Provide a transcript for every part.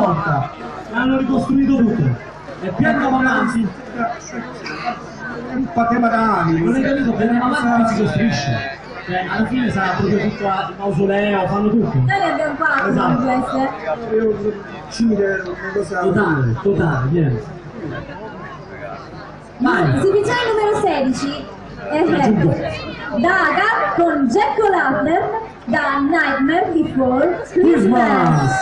volta, l'hanno ricostruito tutto. E più andiamo avanti, un tema da anni. non hai capito, più andiamo avanti si costruisce. Alla fine sarà proprio tutto il mausoleo, fanno tutto. Noi ne abbiamo 4 Esatto. di queste. Cimitero, una cosa. Totale, vieni. Vai. Esibizione numero 16. Daga con Jack O'Lantern da Nightmare Before Christmas.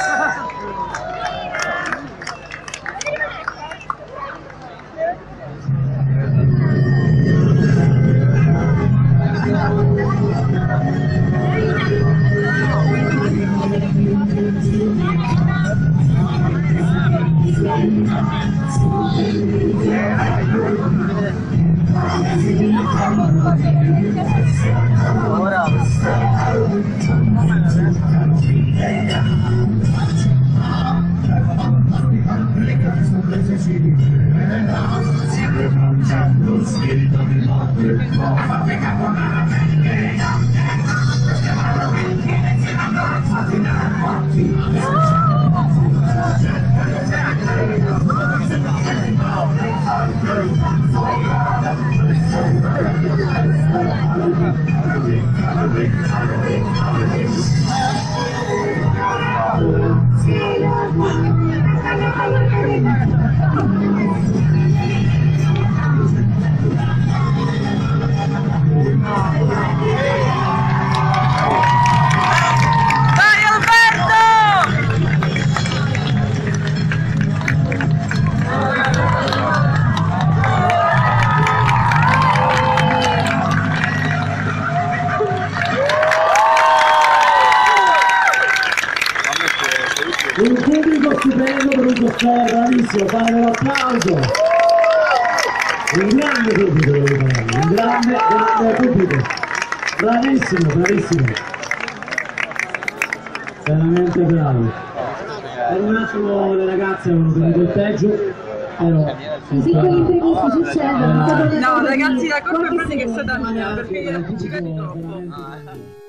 Un pubblico stupendo per un concerto, bravissimo, fare un applauso. Un grande pubblico, un grande pubblico. Bravissimo, bravissimo. Veramente bravi. Per un attimo le ragazze avevano tenuto il peggio, però... Piccoli imprevisti succedono. No, ragazzi, la colpa è che è stata mia, perché io non ci credo troppo.